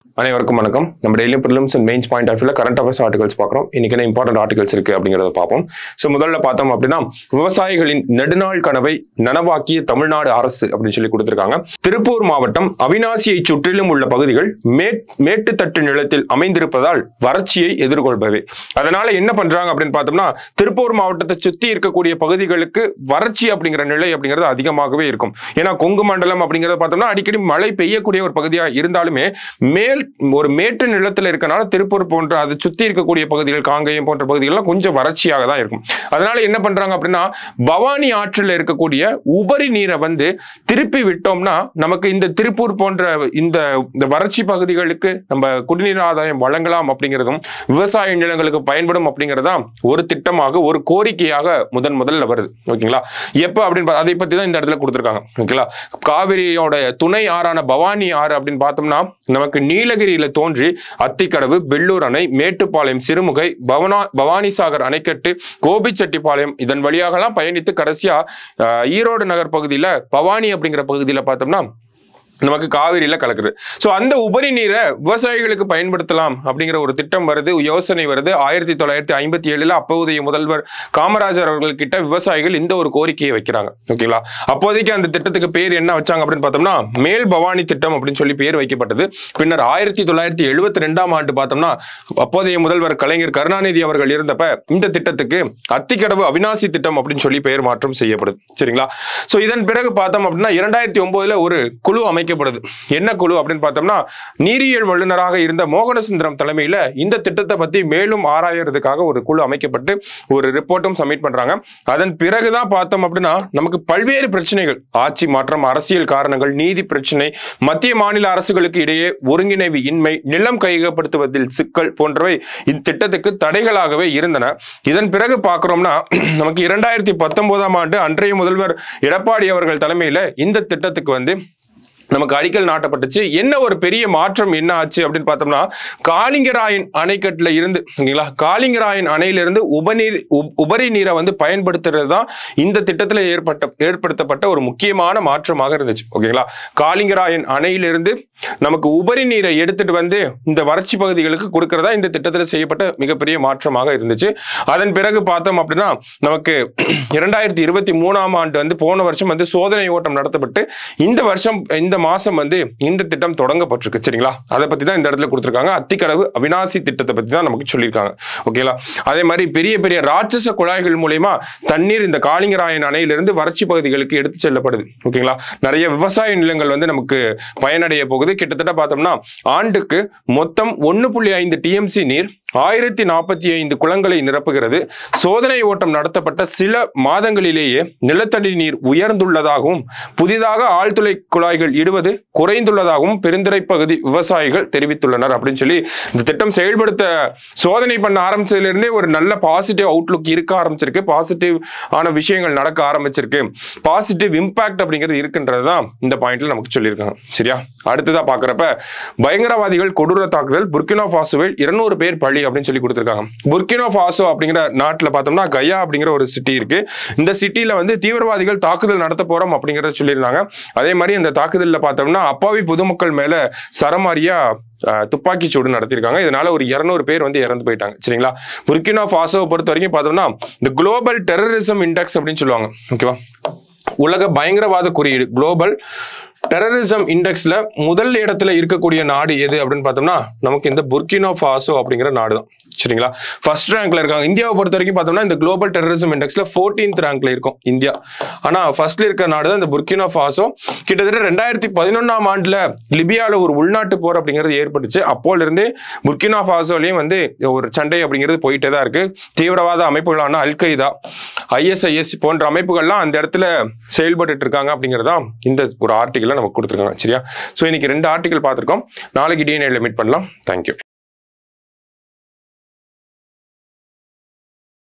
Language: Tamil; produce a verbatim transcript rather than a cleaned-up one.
அனைவருக்கும் வணக்கம். நம்ம daily prelims and mains point of வியூல கரண்ட் அஃபேர்ஸ் ஆர்டிகல்ஸ் பார்க்குறோம். இன்னைக்கு என்ன இம்பார்ட்டன்ட் ஆர்டிகல்ஸ் இருக்கு அப்படிங்கிறத பார்ப்போம். ஸோ முதல்ல பார்த்தோம் அப்படின்னா, விவசாயிகளின் நெடுநாள் கனவை நனவாக்கிய தமிழ்நாடு அரசு அப்படின்னு சொல்லி கொடுத்திருக்காங்க. திருப்பூர் மாவட்டம் அவிநாசியை சுற்றிலும் உள்ள பகுதிகள் மேட் மேட்டுத்தட்டு நிலத்தில் அமைந்திருப்பதால் வறட்சியை எதிர்கொள்பவை. அதனால என்ன பண்றாங்க அப்படின்னு பார்த்தோம்னா, திருப்பூர் மாவட்டத்தை சுற்றி இருக்கக்கூடிய பகுதிகளுக்கு வறட்சி அப்படிங்கிற நிலை அப்படிங்கிறது அதிகமாகவே இருக்கும். ஏன்னா கொங்கு மண்டலம் அப்படிங்கிறத பார்த்தோம்னா அடிக்கடி மழை பெய்யக்கூடிய ஒரு பகுதியாக இருந்தாலுமே மேல் ஒரு மேட்டு நிலத்தில் இருக்கனால திருப்பூர் போன்ற அதை சுத்தி இருக்கக்கூடிய பகுதிகள், காங்கேயம் போன்ற பகுதிகள்லாம் கொஞ்சம் வறட்சியாக தான் இருக்கும். அதனால என்ன பண்றாங்க அப்படின்னா, பவானி ஆற்றில் இருக்கக்கூடிய உபரி நீரை வந்து திருப்பி விட்டோம்னா நமக்கு இந்த திருப்பூர் போன்ற இந்த வறட்சி பகுதிகளுக்கு நம்ம குடிநீர் ஆதாயம் வழங்கலாம் அப்படிங்கிறதும் விவசாய நிலங்களுக்கு பயன்படும் அப்படிங்கிறதா ஒரு திட்டமாக, ஒரு கோரிக்கையாக முதன் முதல்ல வருது. ஓகேங்களா? எப்ப அப்படின்னு அதை பத்தி தான் இந்த இடத்துல கொடுத்துருக்காங்க. ஓகேங்களா? காவிரியோட துணை ஆறான பவானி ஆறு அப்படின்னு பார்த்தோம்னா நமக்கு நீலகிரியில தோன்றி அத்திக்கடவு, பெல்லூர் அணை, மேட்டுப்பாளையம், சிறுமுகை, பவனா பவானிசாகர் அணைக்கட்டு, கோபிச்செட்டிப்பாளையம் இதன் வழியாகலாம் பயணித்து கடைசியா ஈரோடு நகர் பகுதியில பவானி அப்படிங்கிற பகுதியில பார்த்தோம்னா நமக்கு காவிரியில கலக்குது. ஸோ அந்த உபரி நீரை விவசாயிகளுக்கு பயன்படுத்தலாம் அப்படிங்கிற ஒரு திட்டம் வருது, யோசனை வருது. ஆயிரத்தி தொள்ளாயிரத்தி ஐம்பத்தி ஏழுல அப்போதைய முதல்வர் காமராஜர் அவர்கள் கிட்ட விவசாயிகள் இந்த ஒரு கோரிக்கையை வைக்கிறாங்க. ஓகேங்களா? அப்போதைக்கு அந்த திட்டத்துக்கு பேர் என்ன வச்சாங்க அப்படின்னு பார்த்தோம்னா மேல் பவானி திட்டம் அப்படின்னு சொல்லி பேர் வைக்கப்பட்டது. பின்னர் ஆயிரத்தி தொள்ளாயிரத்தி எழுபத்தி ரெண்டாம் ஆண்டு பார்த்தோம்னா அப்போதைய முதல்வர் கலைஞர் கருணாநிதி அவர்கள் இருந்தப்ப இந்த திட்டத்துக்கு அத்திக்கடவு அவிநாசி திட்டம் அப்படின்னு சொல்லி பெயர் மாற்றம் செய்யப்படுது. சரிங்களா? ஸோ இதன் பிறகு பார்த்தோம் அப்படின்னா இரண்டாயிரத்தி ஒன்பதுல ஒரு குழு அமைக்க என்ன குழு அப்படின்னு பார்த்தோம்னா, நீரியல் வல்லுநராக இருந்த மோகனசுந்தரம் தலைமையில இந்த திட்டத்தை பத்தி மேலும் ஆராயறதுக்காக ஒரு குழு அமைக்கப்பட்டு ஒரு ரிப்போர்ட்டும் சப்மிட் பண்றாங்க. அதன் பிறகுதான் பார்த்தோம் அப்படின்னா நமக்கு பல்வேறு பிரச்சனைகள், ஆட்சி மாற்றம், அரசியல் காரணங்கள், நீதி பிரச்சனை, மத்திய மாநில அரசுகளுக்கு இடையே ஒருங்கிணைவு இன்மை, நிலம் கையகப்படுத்துவதில் சிக்கல் போன்றவை இத்திட்டத்துக்கு தடைகளாகவே இருந்தன. இதன் பிறகு பார்க்கிறோம்னா நமக்கு இரண்டாயிரத்தி பத்தொன்பதாம் ஆண்டு அன்றைய முதல்வர் எடப்பாடி அவர்கள் தலைமையில இந்த திட்டத்துக்கு வந்து நமக்கு அடிக்கல் நாட்டப்பட்டுச்சு. என்ன ஒரு பெரிய மாற்றம் என்ன ஆச்சு அப்படின்னு பார்த்தோம்னா, காளிங்கராயன் அணைக்கட்டுல இருந்து ஓகேங்களா காளிங்கராயன் அணையிலிருந்து உபநீர் உபரி நீரை வந்து பயன்படுத்துறது தான் இந்த திட்டத்தில் ஏற்பட்ட ஏற்படுத்தப்பட்ட ஒரு முக்கியமான மாற்றமாக இருந்துச்சு. ஓகேங்களா? காளிங்கராயன் அணையிலிருந்து நமக்கு உபரி நீரை எடுத்துட்டு வந்து இந்த வறட்சி பகுதிகளுக்கு கொடுக்கறதா இந்த திட்டத்தில் செய்யப்பட்ட மிகப்பெரிய மாற்றமாக இருந்துச்சு. அதன் பிறகு பார்த்தோம் அப்படின்னா நமக்கு இரண்டாயிரத்தி இருபத்தி மூணாம் ஆண்டு வந்து போன வருஷம் வந்து சோதனை ஓட்டம் நடத்தப்பட்டு இந்த வருஷம் இந்த மாசம் வந்து இந்த திட்டம் தொடங்கப்பட்டிருக்கு. சரிங்களா? அதை பத்தி தான் இந்த இடத்துல கொடுத்திருக்காங்க. அத்திக்கடவு அவிநாசி திட்டத்தை பத்தி தான் நமக்கு சொல்லியிருக்காங்க. ஓகேங்களா? அதே மாதிரி பெரிய பெரிய ராட்சச குழாய்கள் மூலமா தண்ணீர் இந்த காளிங்கராயன் அணையிலிருந்து வறட்சி பகுதிகளுக்கு எடுத்து செல்லப்படுது. ஓகேங்களா? நிறைய விவசாய நிலங்கள் வந்து நமக்கு பயனடைய போகுது. கிட்டத்தட்ட பார்த்தோம்னா ஆண்டுக்கு மொத்தம் ஒன்னு புள்ளி ஐந்து டிஎம்சி நீர் ஆயிரத்தி நாற்பத்தி ஐந்து குளங்களை நிரப்புகிறது. சோதனை ஓட்டம் நடத்தப்பட்ட சில மாதங்களிலேயே நிலத்தடி நீர் உயர்ந்துள்ளதாகவும் புதிதாக ஆழ்துளை குழாய்கள் இடுவது குறைந்துள்ளதாகவும் பெருந்துறை பகுதி விவசாயிகள் தெரிவித்துள்ளனர் அப்படின்னு சொல்லி இந்த திட்டம் செயல்படுத்த சோதனை பண்ண ஆரம்பிச்சதுல ஒரு நல்ல பாசிட்டிவ் அவுட்லுக் இருக்க ஆரம்பிச்சிருக்கு. பாசிட்டிவ் ஆன விஷயங்கள் நடக்க ஆரம்பிச்சிருக்கு. பாசிட்டிவ் இம்பாக்ட் அப்படிங்கிறது இருக்குன்றதுதான் இந்த பாயிண்ட்ல நமக்கு சொல்லியிருக்காங்க. சரியா? அடுத்ததா பாக்குறப்ப பயங்கரவாதிகள் கொடூர தாக்குதல், புர்கினா ஃபாசோவில் இருநூறு பேர் பழி அப்படின்னு சொல்லி கொடுத்திருக்காங்க. புர்கினா ஃபாசோ அப்படிங்கிற நாட்டில் பார்த்தோம்னா கயா அப்படிங்கிற ஒரு சிட்டி இருக்கு. இந்த சிட்டியில வந்து தீவிரவாதிகள் தாக்குதல் நடத்த போறோம் அப்படிங்கறத சொல்லியிருந்தாங்க. அதே மாதிரி இந்த தாக்குதல்ல பார்த்தோம்னா அப்பாவி பொதுமக்கள் மேல சரமாரியா துப்பாக்கி சூடு நடத்திருக்காங்க. இதனால ஒரு இருநூறு பேர் வந்து இறந்து போயிட்டாங்க. சரிங்களா? புர்கினா ஃபாசோவை பொறுத்த வரைக்கும் பார்த்தோம்னா இந்த குளோபல் டெரரிசம் இண்டெக்ஸ் அப்படின்னு சொல்லுவாங்க. ஓகேவா? உலக பயங்கரவாத குறியீடு குளோபல் டெரரிசம் இண்டெக்ஸ்ல முதல் இடத்துல இருக்கக்கூடிய நாடு எது அப்படின்னு பார்த்தோம்னா நமக்கு இந்த புர்கினா ஃபாசோ அப்படிங்கிற நாடு தான். சரிங்களா? ஃபர்ஸ்ட் ரேங்க்ல இருக்காங்க. இந்தியாவை பொறுத்த வரைக்கும் பார்த்தோம்னா இந்த குளோபல் டெரரிசம் இண்டெக்ஸ்ல ஃபோர்டீன்த் ரேங்க்ல இருக்கும் இந்தியா. ஆனா ஃபர்ஸ்ட்ல இருக்க நாடு தான் இந்த புர்கினா ஃபாசோ. கிட்டத்தட்ட ரெண்டாயிரத்தி பதினொன்னாம் ஆண்டுல லிபியால ஒரு உள்நாட்டு போர் அப்படிங்கிறது ஏற்பட்டுச்சு. அப்போல இருந்து புர்கினா ஃபாசோலையும் வந்து ஒரு சண்டை அப்படிங்கிறது போயிட்டே தான் இருக்கு. தீவிரவாத அமைப்புகளான அல் கைதா, ஐஎஸ்ஐஎஸ் போன்ற அமைப்புகள்லாம் அந்த இடத்துல செயல்பட்டு இருக்காங்க அப்படிங்கிறதா இந்த ஒரு ஆர்டிகல் நமக்கு கொடுத்துருக்காங்க. சரியா? ஸோ இன்னைக்கு ரெண்டு ஆர்டிகல் பார்த்துருக்கோம். நாளைக்கு டிஎன்ஏல மீட் பண்ணலாம். தேங்க்யூ.